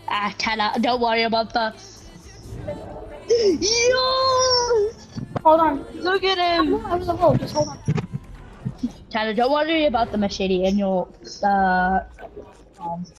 Tyler, don't worry about the. Yo! Hold on. Look at I'm him. not over the hole. Just hold on. Tyler, don't worry about the machete in your